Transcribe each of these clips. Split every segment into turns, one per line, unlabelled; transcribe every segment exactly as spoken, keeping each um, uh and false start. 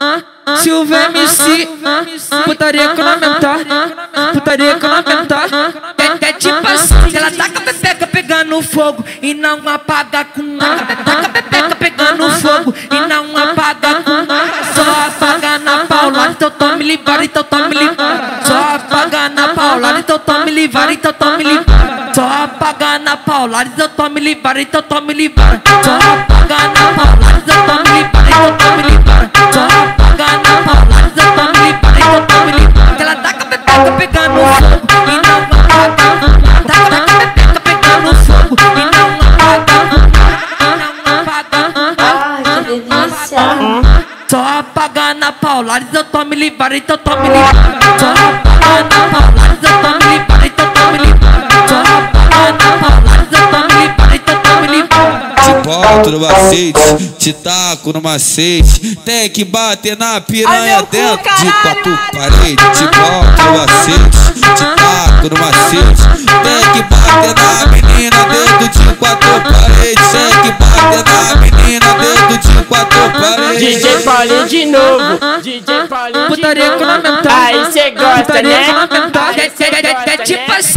Silva M C, putaria econômica, putaria econômica. É, é tipo assim, ela taca a pepeca pegando fogo e não apaga com nada. Taca a pepeca pegando fogo e não apaga com nada. Só apaga na paulada, então tome livre, então tome livre. Só apaga na paulada, então tome livre, então tome livre. Só apaga na paulada, então tome livre, então tome livre. Só apaga na paulada, então tome livre, então tome livre. Só apaga na paulada, então tome livre, então tome livre. Ela taca a pepeca pegando fogo e não apaga. Taca a pepeca pegando fogo e não apaga. Não apaga.
Ai, que delícia.
Só apaga na paulada, então tome livre, então tome livre. Só apaga na paulada, então tome livre, então tome livre. Só apaga na paulada, então tome livre, então tome livre.
Te boto no macete, te taco no macete. Tem que bater na piranha dentro de quatro paredes. Te boto no macete, te taco no macete. Tem que bater na menina dentro de quatro paredes. Tem que bater na menina dentro de quatro paredes.
D J Paulinho de novo, D J Paulinho de
Putaria
novo.
econômica.
Aí cê gosta, né?
É tipo assim.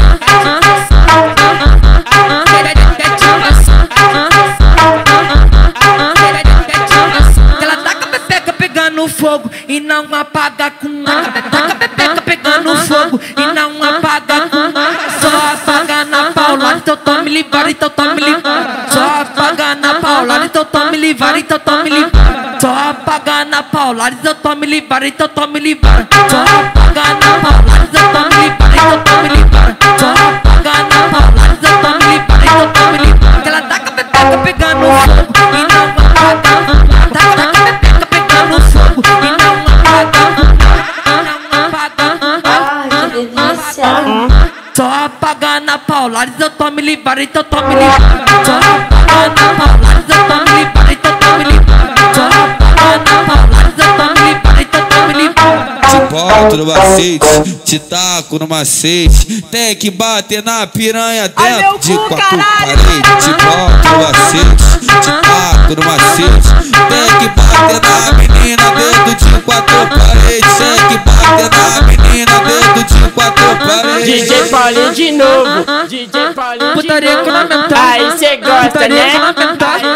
Ela taca a pepeca pegando fogo e não apaga com nada. Taca a pepeca pegando fogo e não apaga com nada. Só apaga na paulada, então tome livre, então tome livre. Só apaga na paulada, então tome livre, então tome livre. Só apaga na paulada, então tome livre, então tome livre. Só apaga na paulada, então tome livre, então tome livre. Só apaga na paulada, então tome livre, então tome livre. Ela taca a pepeca pegando fogo e não apaga. Taca a pepeca pegando fogo e não apaga. Não apaga.
Ai, que delícia.
Só apaga na paulada, então tome livre, então tome livre. Só apaga na paulada, então tome livre, então tome livre. Só apaga na paulada, então tome livre, então tome livre.
Te boto no macete, te taco no macete. Tem que bater na piranha dentro de quatro paredes. Te boto no macete, te taco no macete. Tem que bater na menina dentro de quatro paredes. Tem que bater na menina dentro de quatro paredes.
D J Paulinho de novo, D J Paulinho de
Putaria
novo.
econômica.
Aí cê gosta,
Putaria
né?
econômica.